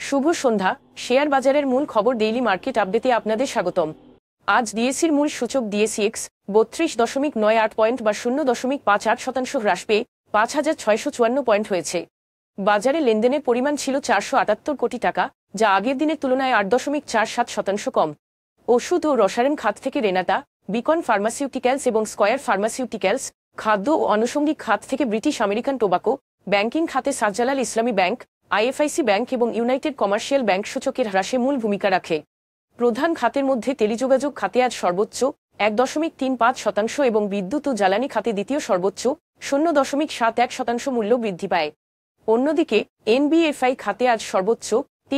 শুভ সন্ধ্যা। Share বাজারের মূল খবর ডেইলি মার্কেট আপডেটে আপনাদের স্বাগতম। আজ ডিএসইর মূল সূচক ডিএসইএক্স 32.98 পয়েন্ট বা 0.58% হ্রাস পেয়ে 5,654 পয়েন্ট হয়েছে। বাজারে লেনদেনের পরিমাণ ছিল 478 কোটি টাকা, যা আগের দিনের তুলনায় 8.47% কম। ওষুধ ও রসায়ন খাত থেকে রেনাটা, বিকন ফার্মাসিউটিক্যালস এবং স্কয়ার ফার্মাসিউটিক্যালস, খাদ্য ও আনুষঙ্গিক খাত থেকে ব্রিটিশ আমেরিকান টোবাকো, ব্যাংকিং খাতে Shahjalal Islami Bank, IFIC Bank এবং ইউনাইটেড কমার্শিয়াল ব্যাংক সূচকের হ্রাসে মূল ভূমিকা রাখে। প্রধান খাতের মধ্যে টেলিযোগাযোগ খাতে আজ সর্বোচ্চ 1.35% এবং বিদ্যুৎ ও জ্বালানি খাতে দ্বিতীয় সর্বোচ্চ 0.71% মূল্য বৃদ্ধি পায়। অন্যদিকে এনবিএফআই খাতে আজ সর্বোচ্চ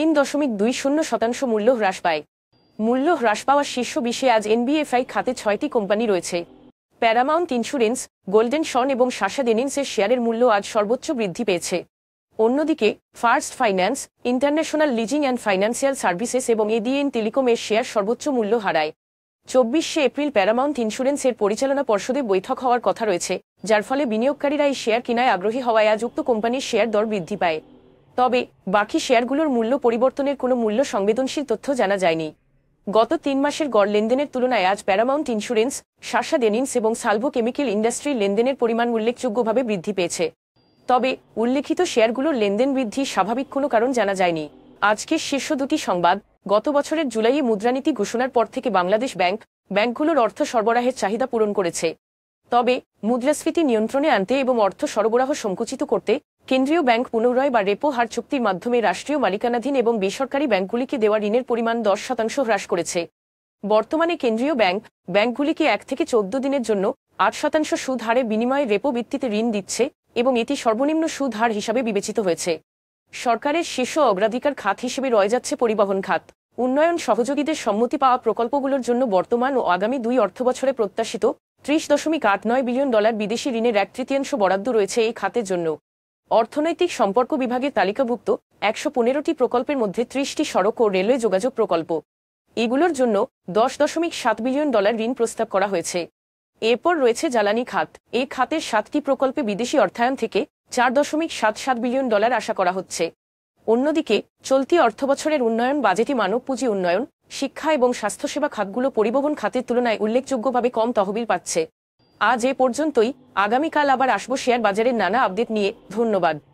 3.20% মূল্য হ্রাস পায়। মূল্য হ্রাস পাওয়া শীর্ষ 20-এ আজ এনবিএফআই খাতে 6টি কোম্পানি রয়েছে। প্যারামাউন্ট ইন্স্যুরেন্স, গোল্ডেন শন এবং শাসা ডেনিন্সের শেয়ারের মূল্য আজ সর্বোচ্চ বৃদ্ধি পেয়েছে। অন্যদিকে First Finance, International Leasing and Financial Services এবং এডিএন টেলিকমের শেয়ার সর্বোচ্চ মূল্য হারায়। 24শে এপ্রিল প্যারামাউন্ট ইন্স্যুরেন্সের পরিচালনা পর্ষদে বৈঠক হওয়ার কথা রয়েছে, যার ফলে বিনিয়োগকারীরা এই শেয়ার কেনায় আগ্রহী হওয়ায় আজ উক্ত কোম্পানির শেয়ার দর বৃদ্ধি পায়। তবে বাকি শেয়ারগুলোর মূল্য পরিবর্তনের কোনো মূল্য সংবেদনশীল তথ্য জানা যায়নি। গত 3 মাসের গড় লেনদেনের তুলনায় আজ প্যারামাউন্ট ইন্স্যুরেন্স, শাসা ডেনিন্স এবং সালভো কেমিক্যাল ইন্ডাস্ট্রির লেনদেনের পরিমাণ উল্লেখযোগ্যভাবে বৃদ্ধি পেয়েছে। তবে উল্লেখিত শেয়ারগুলোর লেনদেন বৃদ্ধির স্বাভাবিক কোনো কারণ জানা যায়নি। আজকের শীর্ষ দুটি সংবাদ। গত বছরের জুলাইয়ে মুদ্রানীতি ঘোষণার পর থেকে বাংলাদেশ ব্যাংকগুলোর অর্থ সরবরাহের চাহিদা পূরণ করেছে। তবে মুদ্রাস্ফীতি নিয়ন্ত্রণে আনতে এবং অর্থ সরবরাহ সংকুচিত করতে কেন্দ্রীয় ব্যাংক পুনর্নয় বা রেপো হার চুক্তির মাধ্যমে রাষ্ট্রীয় মালিকানাধীন এবং বেসরকারি ব্যাংকগুলিকে দেওয়া ঋণের পরিমাণ 10% হ্রাস করেছে। বর্তমানে কেন্দ্রীয় ব্যাংকগুলিকে 1 থেকে 14 দিনের জন্য 8% সুদ হারে বিনিময়ে রেপো ভিত্তিতে ঋণ দিচ্ছে এবং এটি সর্বনিম্ন সুদ হার হিসাবে বিবেচিত হয়েছে। সরকারের শীর্ষ অগ্রাধিকার খাত হিসেবে রয়ে যাচ্ছে পরিবহন খাত। উন্নয়ন সহযোগীদের সম্মতি পাওয়া প্রকল্পগুলোর জন্য বর্তমান ও আগামী 2 অর্থবছরে প্রত্যাশিত $30.89 বিলিয়ন বিদেশি ঋণের 1/3 বরাদ্দ রয়েছে এই খাতের জন্য। অর্থনৈতিক সম্পর্ক বিভাগের তালিকাভুক্ত 115টি প্রকল্পের মধ্যে 30টি সড়ক ও রেলওয়ে যোগাযোগ প্রকল্প। এগুলোর জন্য $10.7 বিলিয়ন ঋণ প্রস্তাব করা হয়েছে। এরপর রয়েছে জ্বালানি খাত। এই খাতের 7টি প্রকল্পে বিদেশি অর্থায়ন থেকে $4.77 বিলিয়ন আশা করা হচ্ছে। অন্যদিকে চলতি অর্থবছরের উন্নয়ন বাজেটে মানব পুঁজি উন্নয়ন, শিক্ষা এবং স্বাস্থ্যসেবা খাতগুলো পরিবহন খাতের তুলনায় উল্লেখযোগ্যভাবে কম তহবিল পাচ্ছে। আজ এ পর্যন্তই। আগামীকাল আবার আসবো শেয়ার বাজারের নানা আপডেট নিয়ে। ধন্যবাদ।